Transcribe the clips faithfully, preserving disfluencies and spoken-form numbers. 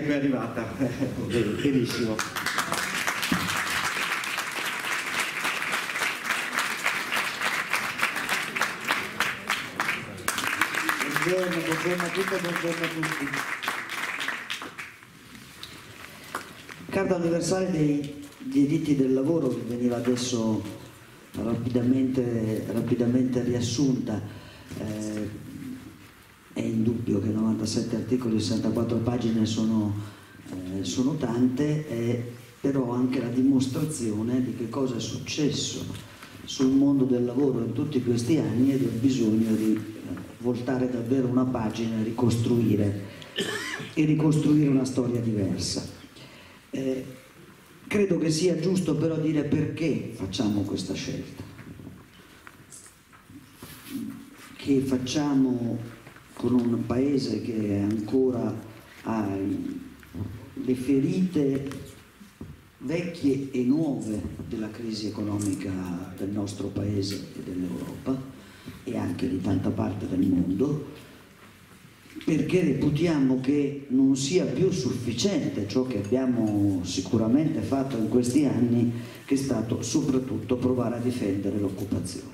è arrivata. Benissimo. Buongiorno, buongiorno a tutti, buongiorno a tutti. Carta universale dei diritti del lavoro che veniva adesso rapidamente, rapidamente riassunta. Eh, è indubbio che novantasette articoli e sessantaquattro pagine sono, eh, sono tante, eh, però anche la dimostrazione di che cosa è successo sul mondo del lavoro in tutti questi anni e del bisogno di eh, voltare davvero una pagina e ricostruire, e ricostruire una storia diversa. Eh, credo che sia giusto però dire perché facciamo questa scelta, che facciamo con un paese che ancora ha le ferite vecchie e nuove della crisi economica del nostro paese e dell'Europa e anche di tanta parte del mondo, perché reputiamo che non sia più sufficiente ciò che abbiamo sicuramente fatto in questi anni, che è stato soprattutto provare a difendere l'occupazione.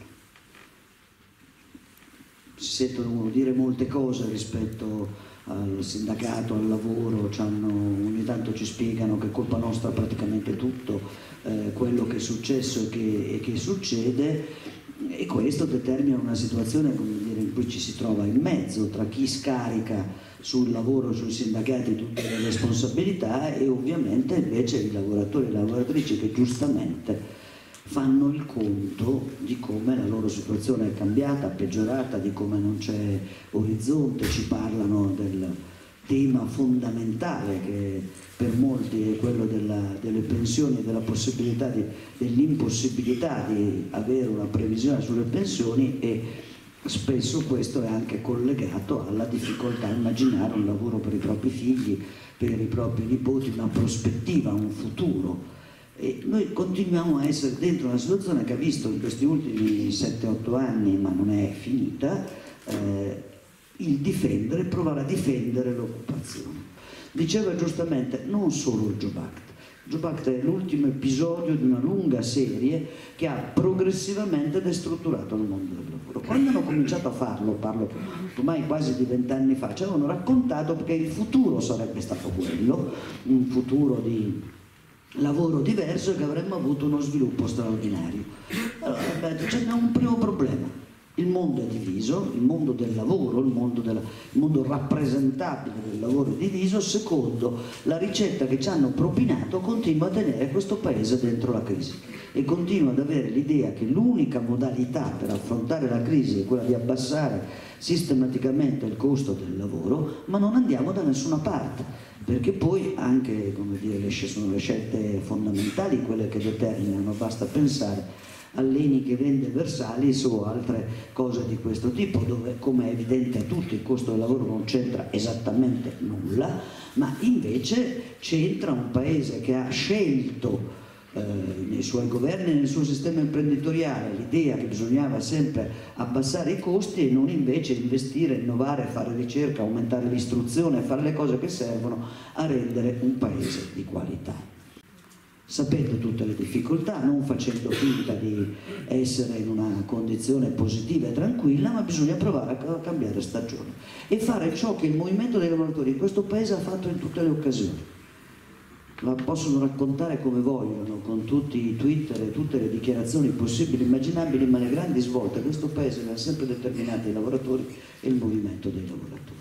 Si sentono dire molte cose rispetto al sindacato, al lavoro, ogni tanto ci spiegano che è colpa nostra praticamente tutto eh, quello che è successo e che, e che succede, e questo determina una situazione, come dire, in cui ci si trova in mezzo tra chi scarica sul lavoro, sui sindacati tutte le responsabilità e ovviamente invece i lavoratori e le lavoratrici che giustamente fanno il conto di come la loro situazione è cambiata, peggiorata, di come non c'è orizzonte. Ci parlano del tema fondamentale che per molti è quello della, delle pensioni e della possibilità di, dell'impossibilità di avere una previsione sulle pensioni, e spesso questo è anche collegato alla difficoltà a immaginare un lavoro per i propri figli, per i propri nipoti, una prospettiva, un futuro. E noi continuiamo a essere dentro una situazione che ha visto in questi ultimi sette otto anni, ma non è finita, eh, il difendere, provare a difendere l'occupazione. Diceva giustamente non solo il Jobs Act. Il Jobs Act è l'ultimo episodio di una lunga serie che ha progressivamente destrutturato il mondo del lavoro. Quando hanno cominciato a farlo, parlo ormai quasi di vent'anni fa, ci avevano raccontato che il futuro sarebbe stato quello, un futuro di lavoro diverso e che avremmo avuto uno sviluppo straordinario. Allora, c'è un primo problema: il mondo è diviso, il mondo del lavoro, il mondo, della, il mondo rappresentabile del lavoro è diviso. Secondo, la ricetta che ci hanno propinato continua a tenere questo paese dentro la crisi e continua ad avere l'idea che l'unica modalità per affrontare la crisi è quella di abbassare sistematicamente il costo del lavoro, ma non andiamo da nessuna parte, perché poi anche, come dire, sono le scelte fondamentali quelle che determinano. Basta pensare all'Eni che vende Versalis o altre cose di questo tipo, dove, come è evidente a tutti, il costo del lavoro non c'entra esattamente nulla, ma invece c'entra un paese che ha scelto eh, nei suoi governi e nel suo sistema imprenditoriale l'idea che bisognava sempre abbassare i costi e non invece investire, innovare, fare ricerca, aumentare l'istruzione, fare le cose che servono a rendere un paese di qualità. Sapete tutte le difficoltà, non facendo finta di essere in una condizione positiva e tranquilla, ma bisogna provare a cambiare stagione e fare ciò che il movimento dei lavoratori in questo paese ha fatto in tutte le occasioni. La possono raccontare come vogliono, con tutti i Twitter e tutte le dichiarazioni possibili e immaginabili, ma le grandi svolte questo paese le ha sempre determinate i lavoratori e il movimento dei lavoratori.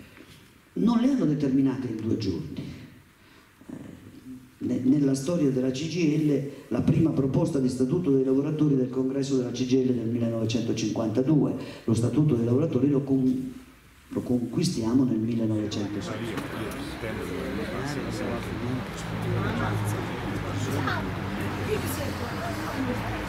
Non le hanno determinate in due giorni. Nella storia della C G I L la prima proposta di statuto dei lavoratori del congresso della C G I L del millenovecentocinquantadue, lo statuto dei lavoratori lo, con, lo conquistiamo nel millenovecentosettanta.